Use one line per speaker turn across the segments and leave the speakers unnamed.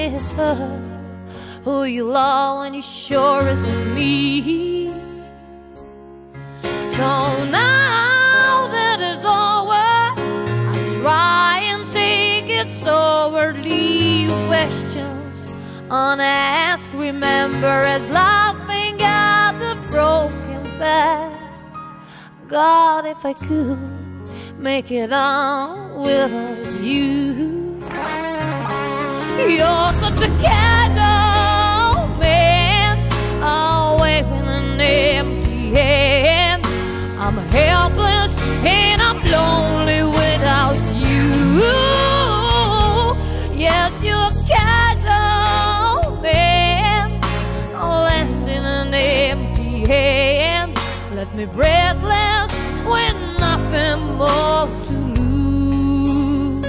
is her who you love when you sure isn't me. So now that it's over, I try and take it sober. Leave questions unasked. Remember as laughing at the broken past. God, if I could make it on without you. You're such a casual man, waving an empty hand. I'm helpless and I'm lonely without you. Yes, you're a casual man, landing an empty hand. Left me breathless with nothing more to lose.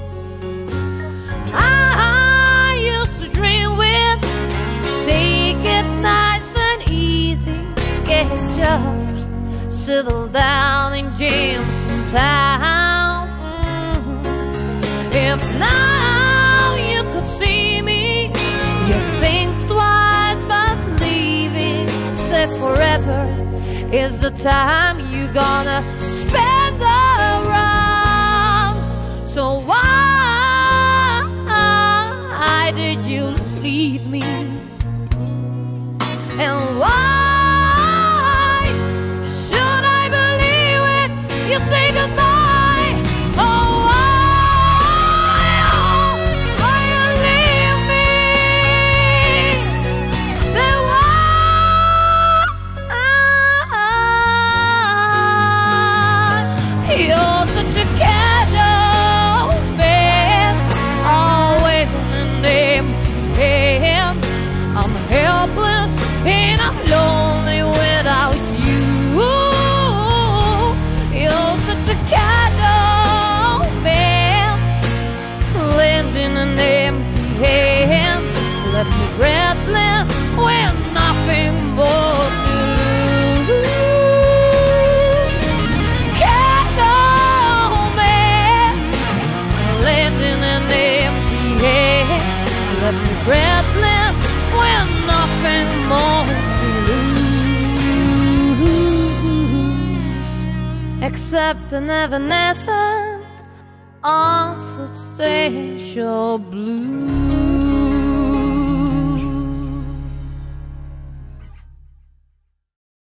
I used to dream with, take it nice and easy, get jobs, settle down in Jameson Town. If now you could see me, you'd think twice about leaving. Say forever is the time you're gonna spend around. So why did you leave me? And why should I believe it? You say goodbye. Oh, why you leave me? Say why? You're such a casual man, always with an empty hand. I'm helpless and I'm lonely without you. You're such a casual man, lending an empty hand. Left me breathless with nothing more to lose. Casual man, lending an empty hand. Left me breathless with nothing more to lose, except an evanescent, unsubstantial blue.